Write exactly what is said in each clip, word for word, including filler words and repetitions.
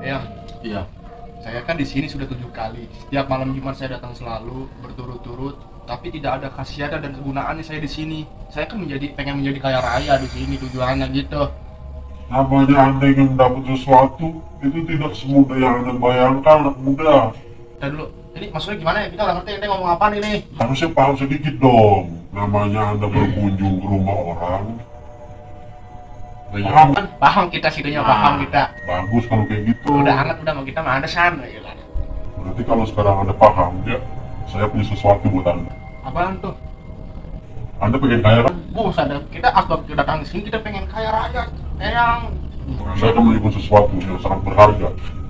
Eyang, Iya. saya kan di sini sudah tujuh kali. Setiap malam Jumat saya datang selalu berturut-turut, tapi tidak ada khasiatnya dan kegunaannya saya di sini. Saya kan menjadi pengen menjadi kaya raya di sini tujuannya gitu. Namanya Anda ingin mendapat sesuatu, itu tidak semudah yang Anda bayangkan, anak muda. Dan dulu, ini maksudnya gimana ya? Kita nggak ngerti ini ngomong apa nih? Harusnya paham sedikit dong. Namanya Anda berkunjung ke rumah orang. Paham? Kan paham kita situnya, paham kita. Bagus kalau kayak gitu. Udah hangat udah mau kita mah ada sana ya lah. Berarti kalau sekarang Anda paham, ya, saya punya sesuatu buat Anda. Apaan tuh? Anda pengen kaya kan? Bos, ada kita asbab kita datang ke sini kita pengen kaya raya. Eyang, Saya akan menyebut sesuatu yang sangat berharga.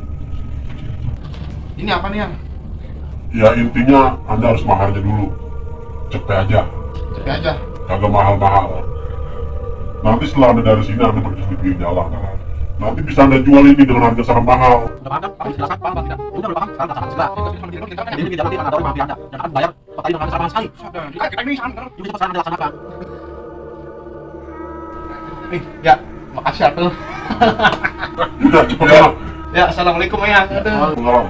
ini apa nih yang? Ya intinya Anda harus mahalnya dulu. Cepet aja, Cepet aja. kagak mahal-mahal. Nanti setelah Anda dari sini, Anda pergi di pinggir jalan. Nanti bisa Anda jual ini dengan harga sangat mahal. Udah paham kan? Paham silakan, paham, paham tidak? Udah udah paham, sekarang kita sebelah. Jadi kita dapat akan tahu mampir Anda dan akan bayar total dengan harga sama sekali. Kita ini sana. Ini cepat sekarang dilaksanakan. Nih, ya, makasih atuh. Udah cepet Ya. ya. Ya, assalamualaikum Eyang. Aduh. Pengalaman.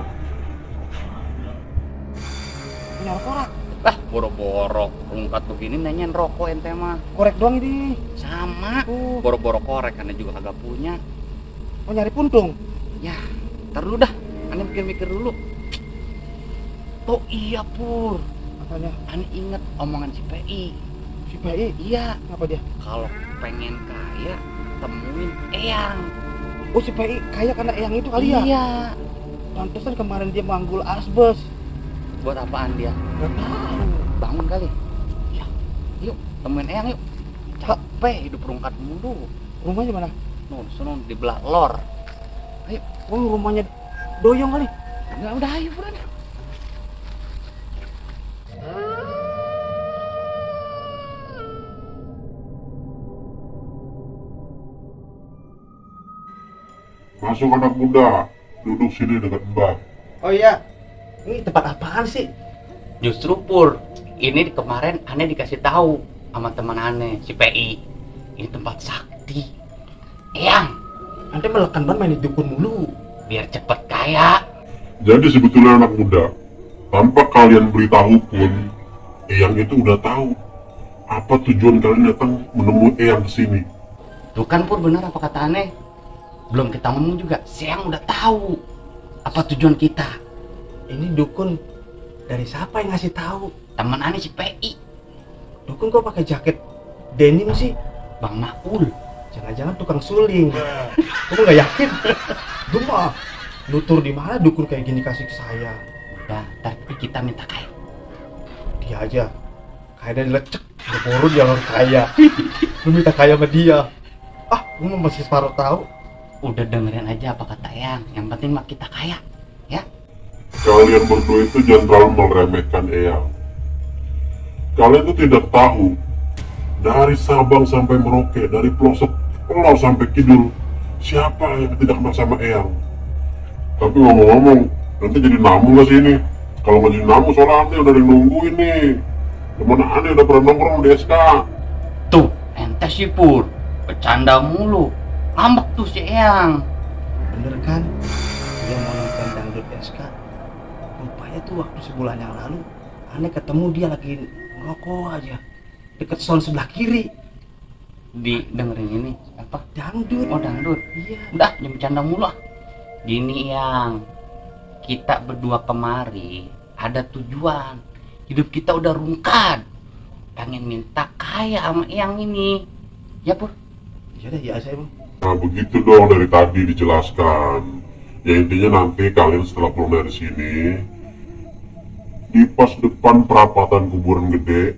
Punya korek, Lah, boro-boro rungkat begini nanyain rokok ente mah. korek doang ini. Sama, Uh, boro-boro korek karena juga kagak punya. mau nyari puntung. Ya, ntar dulu dah, aneh mikir-mikir dulu. Oh iya Pur, Apanya? aneh inget omongan si P I. Si P I. Iya, Apa dia? kalau pengen kaya, temuin Eyang. Oh, si P I kaya karena Eyang itu kali ya? Iya. Pantesan kemarin dia manggul asbes. Buat apaan dia? Gak tahu. Bangun kali. Ya, yuk, temuin Eyang yuk. Capek hidup rungkat mulu. Rumahnya mana? Nuh, sono di belah lor. Oh, rumahnya Doyong kali. Udah, udah ayo Pur. Masuk anak muda, duduk sini dekat Mbah. Oh iya. Ini tempat apaan sih? Justru Pur, ini di- kemarin aneh dikasih tahu sama teman aneh si P I. Ini tempat sakti. Eyang, Anda melekan banget main di dukun mulu. biar cepet kaya. Jadi sebetulnya anak muda, tanpa kalian beritahu pun, Eyang itu udah tahu apa tujuan kalian datang menemui Eyang kesini. Tuh kan Pur, benar apa kata aneh? Belum kita ngomong juga, si Eyang udah tahu apa tujuan kita. Ini dukun dari siapa yang ngasih tahu? Teman aneh si P I, Dukun kok pakai jaket denim sih? Bang Maul. Jangan-jangan tukang suling. Kamu nggak yakin? Gue mah nutur di mana dukun kayak gini kasih ke saya. Udah, tapi kita minta kaya. Dia aja kayak dari lecek, udah baru dia harus kaya. Lu minta kaya sama dia. Ah, gue mah masih separuh tahu. Udah dengerin aja apa kata Eyang. Yang penting mah kita kaya, ya. Kalian berdua itu jangan terlalu meremehkan Eyang. Kalian itu tidak tahu dari Sabang sampai Merauke, dari pelosok pelor sampai kidul, siapa yang tidak kenal sama Eyang. Tapi ngomong-ngomong, nanti jadi namu gak sih ini? Kalau nggak jadi namu, soalnya aneh udah ada yang nungguin nih. Temen aneh udah pernah nongkrong di S K. Tuh, ente sih Pur, bercanda mulu. Ngambek tuh si Eyang. Bener kan? Dia mau nonton dangdut S K. Rupanya tuh waktu sebulan yang lalu, aneh ketemu dia lagi ngerokok aja deket sound sebelah kiri. Di dengerin ini apa? Dangdut. Oh dangdut. Iya. Udah, jangan bercanda mulu ah. Gini Yang, kita berdua kemari ada tujuan. Hidup kita udah rungkat. Pengen minta kaya sama Eyang ini. Ya Pur? Iya deh, iya saya bang. Nah begitu dong dari tadi dijelaskan. Ya intinya nanti kalian setelah pulang dari sini, di pas depan perapatan kuburan gede,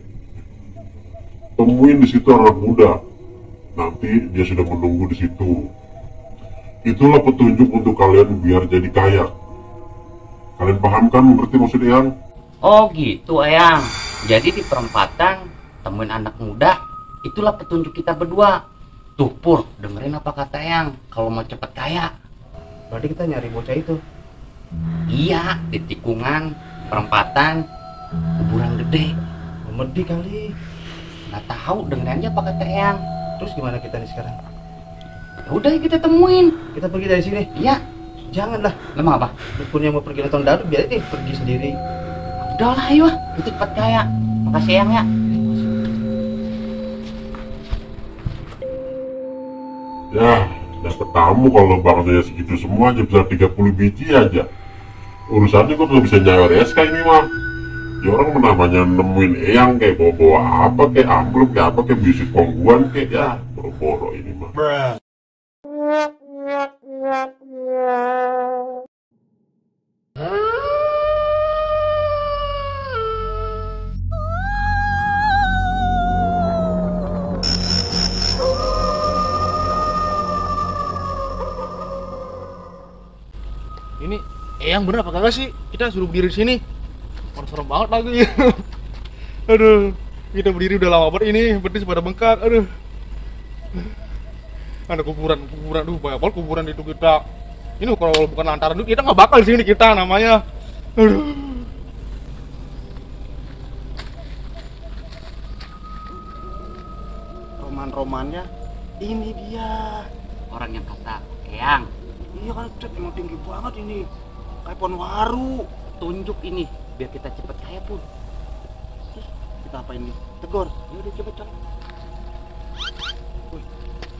temuin di situ anak muda. Nanti dia sudah menunggu di situ. Itulah petunjuk untuk kalian biar jadi kaya. Kalian paham kan? Mengerti maksudnya Yang? Oh gitu Eyang. Jadi di perempatan temuin anak muda. Itulah petunjuk kita berdua. Tuh Pur, dengerin apa kata Eyang. Kalau mau cepet kaya. Berarti kita nyari bocah itu. Iya, di tikungan, perempatan, kuburan gede. Memedi kali. Nggak tahu, dengerin aja apa kata Eyang. Terus gimana kita nih sekarang? Ya udah kita temuin. Kita pergi dari sini. Iya. Janganlah. Emang apa? Dukunnya mau pergi nonton dangdut, biar dia pergi sendiri. Udahlah ayo, itu cepat kaya. Makasih Eyang ya. Ya, dapat tamu kalau baktenya segitu semua aja bisa tiga puluh biji aja. Urusannya kok nggak bisa nyawer S K ini mah. Ya orang namanya nemuin Eyang kayak bawa-bawa apa kayak amplop kayak apa kayak bisnis kongguan kayak ya boro-boro ini mah. Ini Eyang bener apa kagak sih? Kita suruh berdiri di sini. Orang serem banget lagi. Aduh, kita berdiri udah lama banget ini, betis pada bengkak. Aduh. Ada kuburan, kuburan, aduh banyak banget kuburan itu kita. Ini kalau bukan lantaran itu kita nggak bakal di sini kita namanya. Aduh. Roman-romannya ini dia. Orang yang kata Eyang, Iya kan, cet, emang tinggi banget ini. Kayak pohon waru. tunjuk ini biar kita cepet kaya pun. Terus kita apa ini? Tegur. Ya udah cepet cepet. Wih.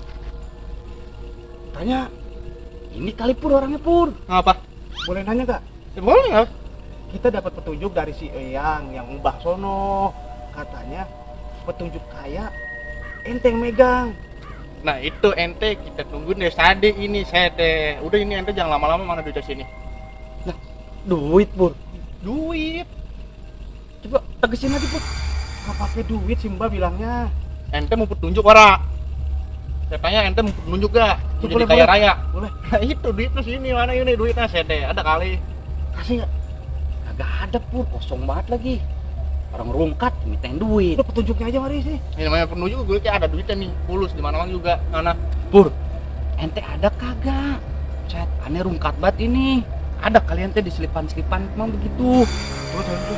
Tanya, Ini kali pur orangnya pur. Apa? boleh nanya gak? Ya, boleh nggak? Kita dapat petunjuk dari si Eyang yang Mbah Sono. Katanya petunjuk kaya ente yang megang. Nah itu ente kita tunggu deh Sade ini saya deh. Udah ini ente jangan lama-lama mana duitnya sini. Duit, Pur. Duit. Coba tegesin lagi, Pur. Gak pakai duit sih Mbah bilangnya. Ente mau petunjuk ora? Saya tanya ente mau petunjuk gak? Mau jadi Boleh, kaya boleh. raya. Boleh. Nah itu duitnya sini mana ini duitnya saya deh. Ada kali. Kasih gak? Kagak ada pur, kosong banget lagi. Orang rungkat mintain duit. Udah petunjuknya aja mari sih. Ini namanya petunjuk gue kayak ada duitnya nih. Fulus di mana-mana juga. Mana? Pur, ente ada kagak? Cet, aneh rungkat banget ini. Ada kalian teh di selipan-selipan emang begitu. Coba coba coba.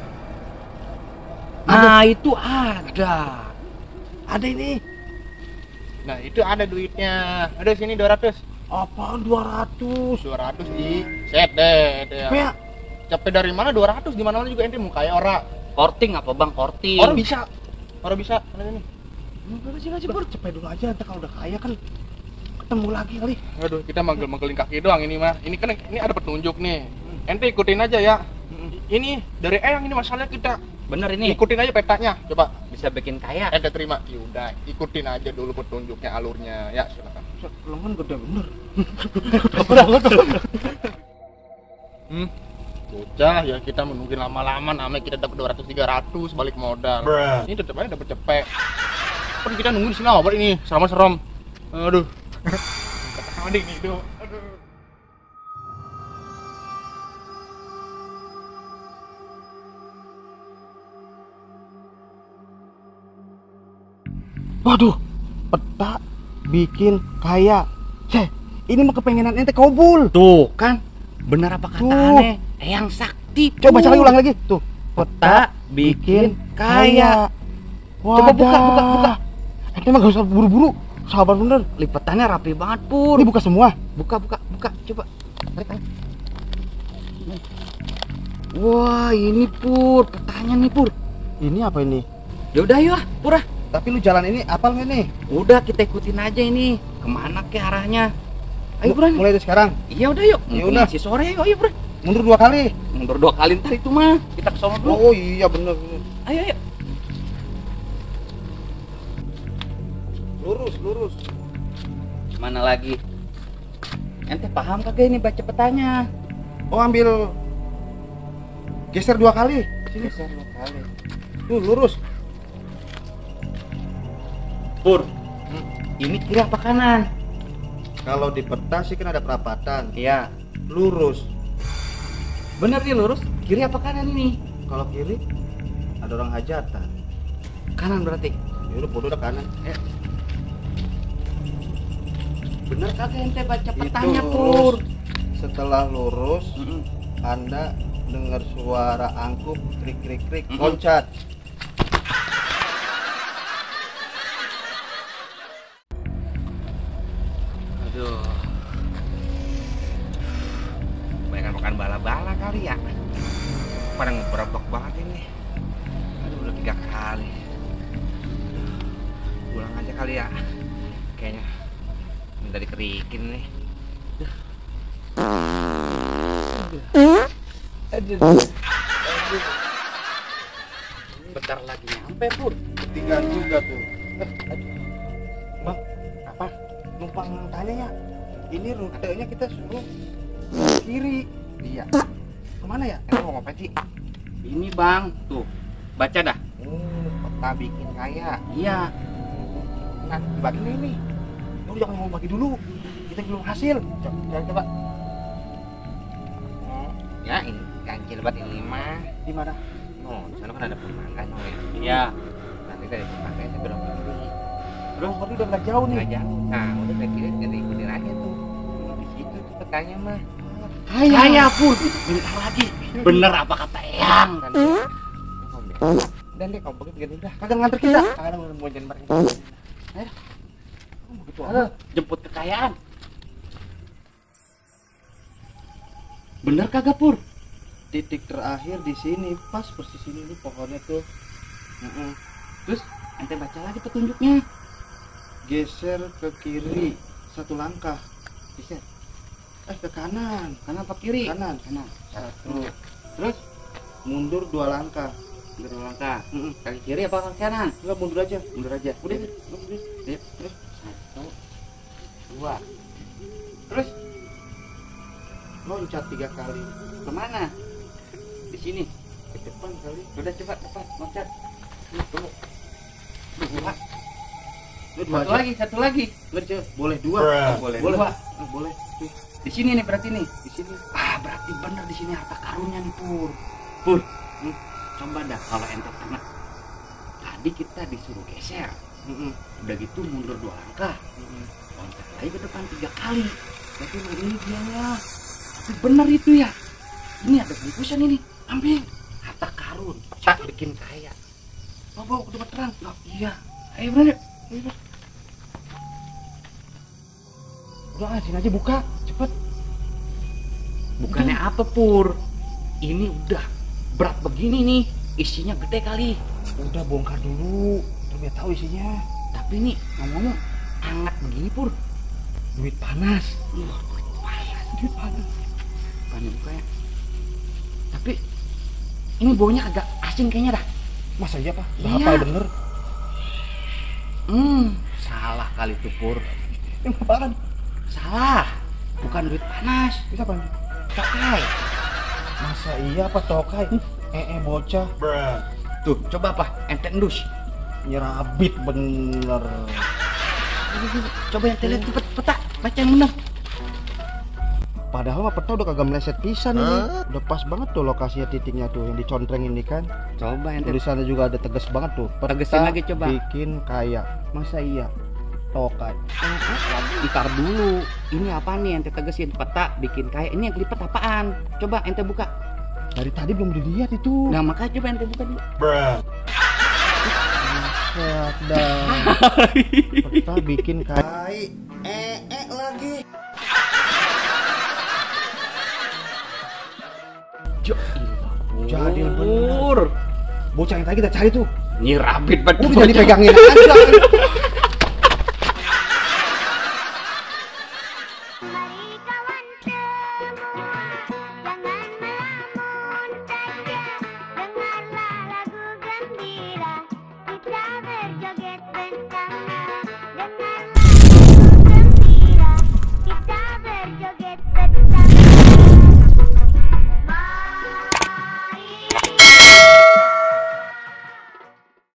Nah, itu ada. Ada ini. Nah itu ada duitnya. Ada sini dua ratus. Apaan dua ratus? dua ratus di set deh. deh. Apa ya? Capek dari mana dua ratus di mana-mana juga ente mau kaya ora. Korting apa bang? Korting. Orang bisa. Orang bisa. Mana ini? Enggak sih sih Pur. Cepet dulu aja, ntar kalau udah kaya kan ketemu lagi kali. Aduh, kita manggil-manggilin kaki doang ini mah. Ini kan ini ada petunjuk nih. Ente ikutin aja ya. Ini dari Eyang ini masalahnya kita. Bener ini. Ikutin aja petanya. Coba Bisa bikin kaya. ente terima. Ya udah, ikutin aja dulu petunjuknya alurnya. Ya, silakan. Lengan gede bener. Hmm. Bocah ya kita menunggu lama-lama namanya kita dapat dua ratus tiga ratus balik modal. Ini tetep aja dapat cepet. Kan kita nunggu di sini apa ini? Serem-serem. Aduh. Kata mending itu. Aduh. Waduh, peta bikin kaya. Ceh, ini mah kepengenan ente kobul. Tuh kan, bener apa kata Tuh. aneh? Eyang sakti. Coba Pur. baca lagi ulang lagi. Tuh, peta bikin kaya. Coba buka, buka, buka. Ente mah gak usah buru-buru. Sabar bener. Lipetannya rapi banget pur. Ini buka semua. Buka, buka, buka. Coba. Tarik, tarik. Wah, ini pur. Petanya nih pur. Ini apa ini? Ya udah yuk, ah, pur ah. Tapi lu jalan ini apal nggak nih? Udah kita ikutin aja ini. Kemana ke arahnya? Ayo pur. Mulai dari sekarang. Iya udah yuk. Ya Mumpung udah. masih sore yuk, ayo pur. Mundur dua kali. Mundur dua kali ntar itu mah. Kita ke sono dulu. Oh iya bener. bener. Ayo, ayo. Lurus, lurus. Mana lagi? Ente paham kagak ini baca petanya? Oh ambil geser dua kali. Sini. Geser dua kali. Tuh lurus. Pur, ini kiri apa kanan? Kalau di peta sih kan ada perapatan. Iya. Lurus. Bener nih lurus. Kiri apa kanan ini? Kalau kiri ada orang hajatan. Kanan berarti. Ya udah bodoh udah kanan. Eh. Bener kagak ente baca petanya Itu pur? lurus. Setelah lurus, Mm-mm. Anda dengar suara angkuk krik krik krik Mm-mm. loncat. Aduh. bala-bala kali ya. Pada ngeberobok banget ini. Aduh, udah tiga kali. Pulang aja kali ya. Kayaknya minta dikerikin nih. Aduh. Bentar lagi nyampe Pur. Ketinggalan juga tuh. Bang, apa? Numpang tanya ya. Ini rutenya kita suruh kiri. Iya. Kemana ya? Emang mau ngapain sih? Ini Bang, tuh. Baca dah. Hmm, peta bikin kaya. Iya. Nah, dibagi nih nih. Lu jangan mau bagi dulu. Kita belum hasil. Coba, coba. coba. Ya, ini kancil banget ini mah. Di mana? Oh, di sana kan ada pemangga no ya. Iya. Nanti dari pemangga saya belok kiri. Terus berarti udah nggak jauh nih. Nggak jauh. Nah, udah ke kiri jadi ikutin aja tuh. Di situ tuh petanya mah. Kaya. Kaya Pur. Bentar lagi. Bener apa kata Eyang? Dan deh kamu pergi begini udah. Kagak nganter kita. Kagak mau jangan bareng. Ayo. Kamu begitu Halo, jemput kekayaan. Bener kagak Pur? Titik terakhir di sini, pas persis sini nih pohonnya tuh. Heeh. Terus ente baca lagi petunjuknya. Geser ke kiri satu langkah. Bisa. Eh ke kanan. Kanan apa kiri? Kanan. Kanan. Satu. Terus Mundur dua langkah. mundur langkah. Mm-mm. Kaki kiri apa kaki kanan? Enggak, mundur aja. Mundur aja. Udah, Udah. udah. Sip. Terus satu, dua. Terus Loncat tiga kali. kemana? Di sini. Ke depan kali. Udah cepat cepat loncat. Tunggu. Dua. Lu dua Satu aja. lagi, satu lagi. Nggak, Cel. Boleh dua. Oh, boleh. Boleh. Dua. Ah, boleh. Tuh, Di sini nih berarti nih. di sini. Ah, berarti bener di sini harta karunnya nih Pur. Pur, hmm, coba dah kalau ente pernah. Tadi kita disuruh geser, Mm-mm. udah gitu mundur dua langkah, Mm-mm. loncat lagi ke depan tiga kali. Berarti nah ini dianya. Tapi bener itu ya. Ini ada bungkusan ini, ambil. Harta karun, tak bikin kaya. Bawa bawa ke tempat terang. Oh, iya. Ayo bener. Ayo, Bos. Udah, ah, sini aja buka. Cepet. Bukannya apa Pur? Ini udah berat begini nih, isinya gede kali. Udah bongkar dulu. Biar tahu isinya. Tapi ini ngomong-ngomong hangat begini Pur. Duit panas. Wah, duit panas, duit panas. Bukannya bukanya. Tapi ini baunya agak asing kayaknya dah. Masa iya, Pak? Udah Iya. hafal bener. Hmm, salah kali tuh Pur. Yang apaan? Salah. Bukan duit panas, Bisa apa? tokai. Masa iya apa tokai? Eh, eh bocah. Tuh, coba apa? Ente endus. Nyerabit bener. Coba ente lihat cepet peta, baca yang bener. Padahal mah peta udah kagak meleset pisan ini. Udah pas banget tuh lokasinya, titiknya tuh yang dicontreng ini kan. Coba ente Tulisannya juga ada tegas banget tuh. Peta Tegesin lagi coba. bikin kaya. Masa iya? Tokai. Ntar dulu, ini apa nih ente tegesin? Peta bikin kaya. Ini yang kelipet apaan? Coba ente buka. Dari tadi belum dilihat itu. Nah makanya coba ente buka dulu. Buset dah. Peta bikin kaya. Eh, eh lagi. Jo, Jadi Pur. bener. Bocah yang tadi kita cari tuh. Ini rabit banget. Udah jadi pegangin aja.